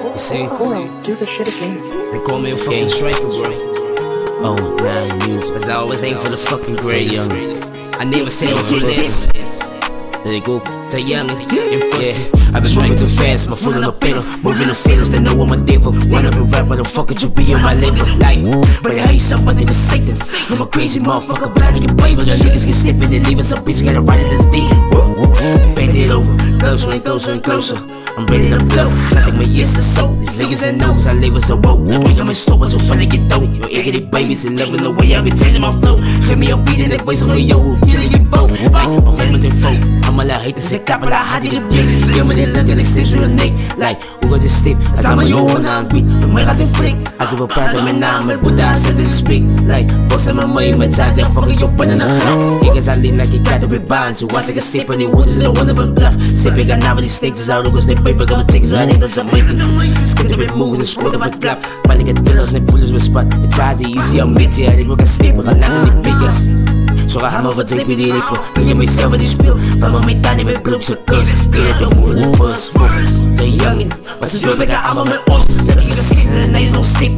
See, do the shit again. they call me a fucking striker, bro. Oh, 9 years, as I always aim for the fucking greatest. I never settle for less. There they go, Jay Youngin-STRIKER. I've been moving too fast, my foot on the pedal. Moving the sailors, they know I'm a devil. Wanna be rap, motherfucker, you be on my level. Like, but I hate somebody to Satan. I'm a crazy motherfucker, blind like a baby. The niggas get stepping and leaving some bitch gotta ride in this deep. Bend it over, closer and closer and closer. I'm ready to blow, I think my yes is so. These niggas and knows, I live as a woe. I think I'm in store, so finna get dope. Your iggity babies in loving the way I be changing my flow. Hear me up beating that voice on the yo, killing you both. My members in folk, I'm a lot hate to say cop, but I had it a bit. Give me that look and it slips through your neck. Like, we got this step, as I'm a yo on our feet. The mic has a flick, as if a pattern and now I'm a Buddha says it speak. Like, boss I'm a money, my ties, they're fucking your banana. Niggas I lean like it got to be bound. So once I can step on the wood, is the one of a bluff. Stepping got now with these stakes is out, because they paper gonna take zone. That's a make it. Skin to be moving, the squad of a clap. But get dealers and pullers with spot. It's hard easy, I'm meaty, I didn't work a step, but I land in the biggest. So I hammer over take me the ripple. You get me seven this spill. From a meantime, me blue so close. Get it, don't move in the first. Jay Youngin, what's the job? Make I'm on my ops. Let me get a season and nice no step.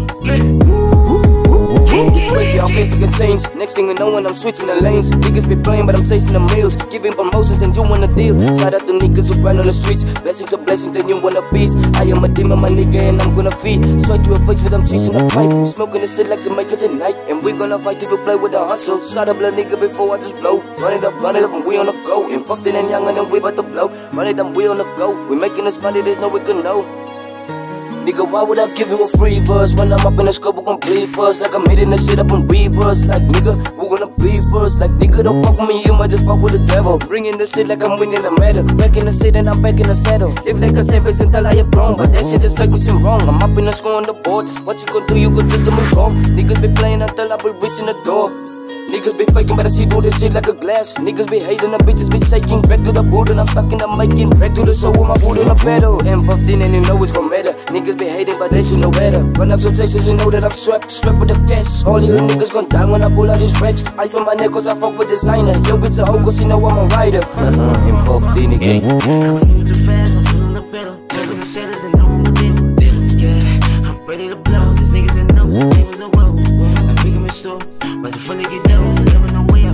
It's crazy how fast it can change. Next thing you know when I'm switching the lanes. Niggas be playing but I'm chasing the meals. Giving promotions then you want a deal. Shout out to niggas who run on the streets. Blessings of blessings then you want a piece. I am a demon my nigga and I'm gonna feed. Straight to a face with I'm chasing a pipe. We smoking the shit like to make it tonight. And we gonna fight if we play with the hustle. Shot up little nigga before I just blow. Run it up and we on the go. M15 and Youngin and we about to blow. Run it up, we on the go. We making this money, there's no way to know. Nigga, why would I give you a free verse? When I'm up in the scope, we gon' bleed first. Like I'm hitting the shit up in reverse. Like nigga, we gonna bleed first. Like nigga, don't fuck with me, you might just fuck with the devil. Bringing the shit like I'm winning a medal. Back in the shit and I'm back in the saddle. Live like a savage until I have grown. But that shit just make me seem wrong. I'm up in the score on the board. What you gon' do, you gon' just do me wrong. Niggas be playing until I be reaching the door. Niggas be faking, but I see do this shit like a glass. Niggas be hating, the bitches be shaking. Back to the boot and I'm stuck in the making. Back to the show with my foot on the pedal. M15 and you know it's gon' matter. Niggas be hating, but they should know better. Run up some chases, you know that I'm strapped with the cash. All you niggas gon' die when I pull out these racks. Ice on my neck cause I fuck with designer. Yo, bitch a hoe cause you know I'm a rider. M15 again. Too fast, I'm feeling the pedal. Never gonna settle, they know I'm a devil. Yeah, I'm ready to blow. These niggas that know, they was a woe. I think I'm in store, but it's funny get down, so never know where